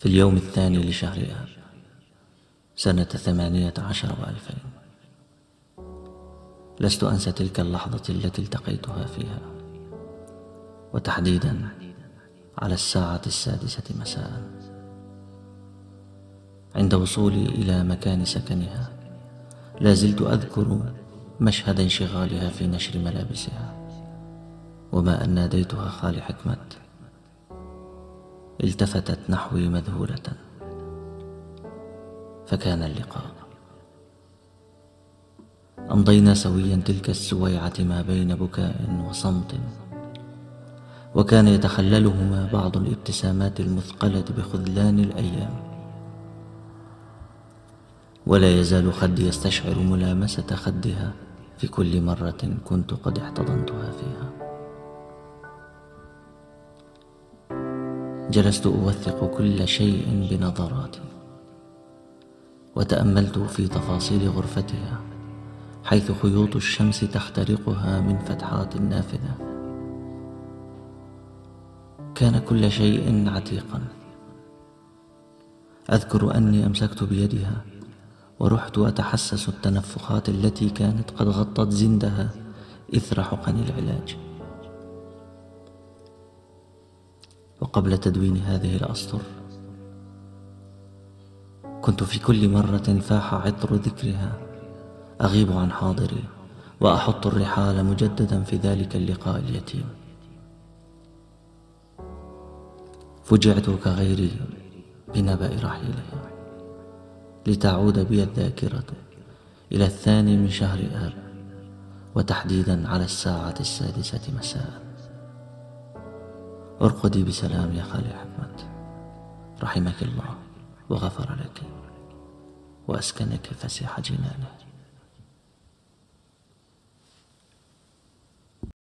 في اليوم الثاني لشهر آب سنة 18 و2000. لست أنسى تلك اللحظة التي التقيتها فيها، وتحديدا على الساعة 6 مساء. عند وصولي إلى مكان سكنها لا زلت أذكر مشهد انشغالها في نشر ملابسها، وما أن ناديتها خالي حكمة التفتت نحوي مذهولة، فكان اللقاء. أمضينا سويا تلك السويعة ما بين بكاء وصمت، وكان يتخللهما بعض الابتسامات المثقلة بخذلان الأيام، ولا يزال خدي يستشعر ملامسة خدها في كل مرة كنت قد احتضنتها فيها. جلست أوثق كل شيء بنظراتي، وتأملت في تفاصيل غرفتها حيث خيوط الشمس تخترقها من فتحات نافذة. كان كل شيء عتيقا. أذكر أني أمسكت بيدها ورحت أتحسس التنفخات التي كانت قد غطت زندها إثر حقن العلاج. وقبل تدوين هذه الأسطر كنت في كل مرة فاح عطر ذكرها أغيب عن حاضري وأحط الرحال مجددا في ذلك اللقاء اليتيم. فجعت كغيري بنبأ رحيلها، لتعود بي الذاكرة إلى 2 من شهر آب، وتحديدا على الساعة 6 مساء. ارقدي بسلام يا خالي حكمة، رحمك الله وغفر لك وأسكنك فسيح جنانه.